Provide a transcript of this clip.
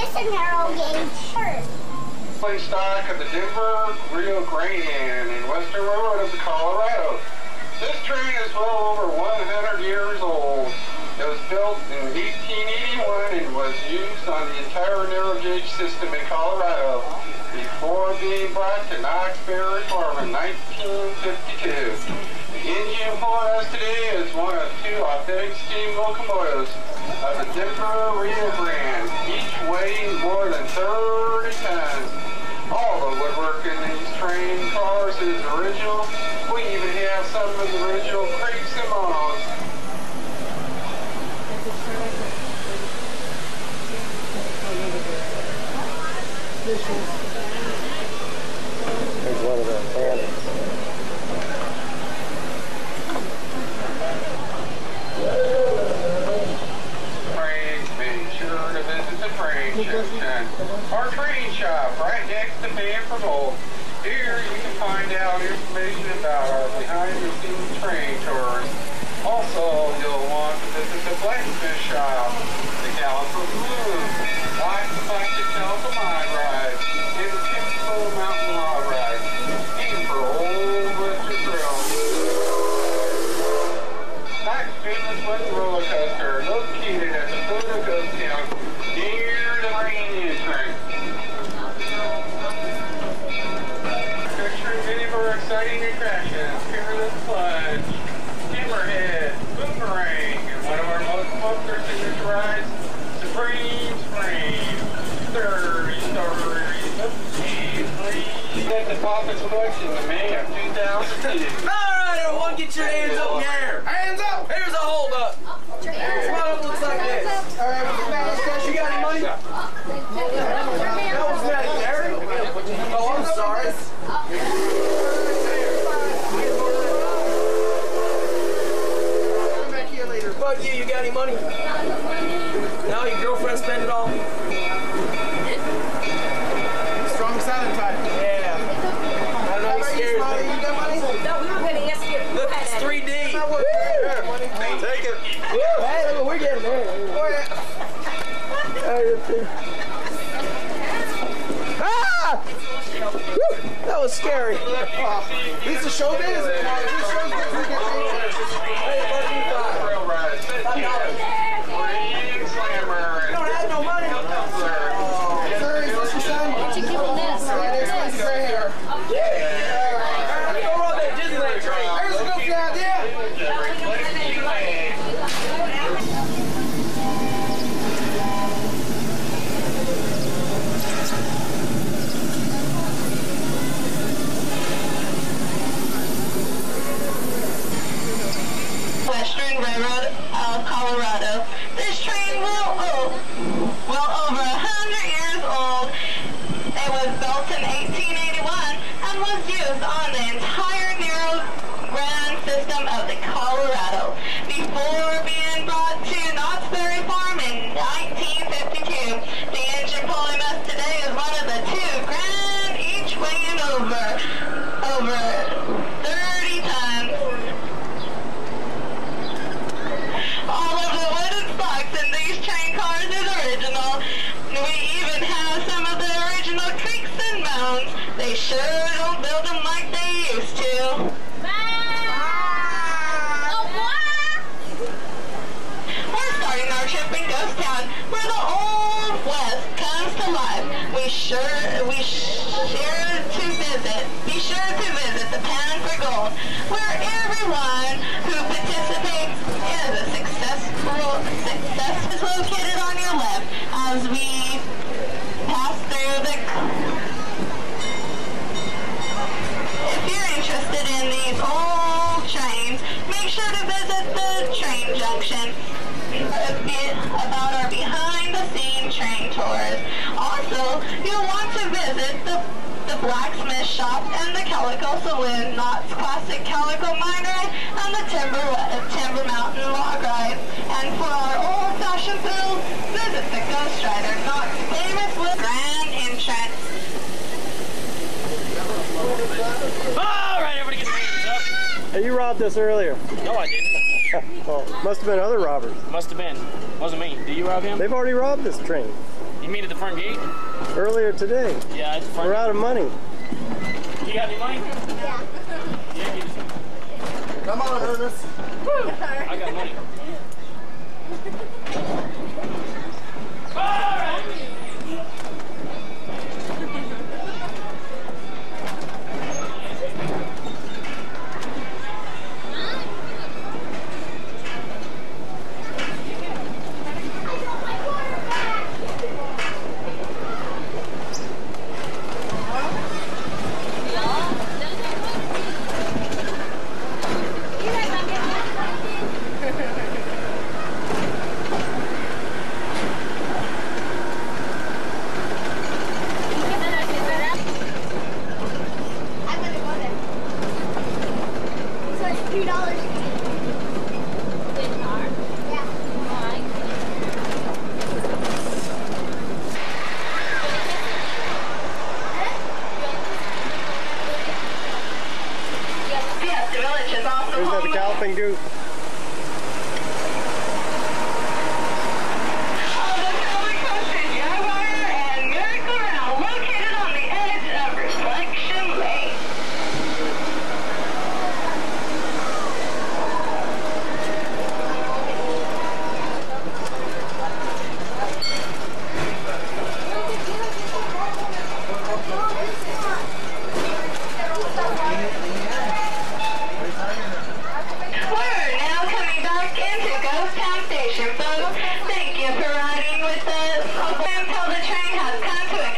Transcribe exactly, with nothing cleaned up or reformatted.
just a narrow gauge shirt. Plane stock of the Denver Rio Grande in western railroad of Colorado. This train is well over one hundred years old. It was built in eighteen eighty-one and was used on the entire narrow gauge system in Colorado before being brought to Knott's Berry Farm in nineteen fifty-two. The engine pulling us today is one of two authentic steam locomotives of the Denver Rio Grande, each weighing more than thirty tons. All the woodwork in these train cars is original. We even have some of the original creaks and monos. There's one of the bandits. Trains, be sure to visit the train section. Our train shop right next to Paying for Gold. Here you can find out information about our behind-the-scenes train tours. Also, you'll want to visit the blacksmith shop, the Calico Saloon, watch the classic Calico mine ride, and the typical mountain log ride, and for old Western thrills. Knott's famous West roller coaster, located at the foot of Ghost Town, near the main entrance. Picturing many of our exciting attractions, Peerless Plunge, Hammerhead, Boomerang, and one of our most popular signature rides, Supreme Spring. thirty stories of cheese, please. At the Papa Selection in May of two thousand two. Alright, everyone, get your hands up in the air. Hands up! Here's a hold up. Come on up, looks like this. Alright, you got any money? That was that, Gary? Oh, I'm sorry. Fuck you, you got any money? No, your girlfriend spent it all? Strong silent type. Yeah. I don't know, you scared me. You got money? No, we were going to ask you. Look, it's three D. Take it. Hey, look, we're getting there. Ah! Woo! That was scary. Uh, this is showbiz. You don't have no money. Sir, is this your son? What you giving this? Yeah, this is gray hair. Yeah. Let's go run that Disneyland train. There's a goofy idea. Western Railroad of Colorado. This train will, oh, well over a hundred years old. It was built in eighteen eighty-one and was used on the entire narrow grand system of the Colorado before being brought to Knott's Berry Farm in nineteen fifty-two. The engine pulling us today is one of the two grand, each weighing over, over thirty tons. All of the wooden spokes in these train cars is original. We even have some of the original creaks and mounds. They sure don't build them like they used to. We're starting our trip in Ghost Town, where the old West comes to life. We sure, we sure to visit, be sure to visit the Pan for Gold, where everyone who participates is a successful, success is located on your left as we pass through the. If you're interested in these old trains, make sure to visit the train junction. A bit about our behind-the-scenes train tours. Also, you'll want to visit the, the blacksmith shop and the Calico Saloon, Knott's classic Calico mine ride, and the Timber, uh, Timber Mountain log ride. And for our old-fashioned thrills, visit the Ghost Rider, Knott's famous with grand entrance. All right, everybody get your hands up. Hey, you robbed this earlier. No, I didn't. Well, must have been other robbers. Must have been. Wasn't me. Did you rob him? They've already robbed this train. You mean at the front gate? Earlier today. Yeah, at the front We're gate. out of money. You got any money? Yeah. Yeah, give us some. Come on, Ernest. I got money. Alright! Where's that the galloping goose? Thank you for riding with us until the train has come to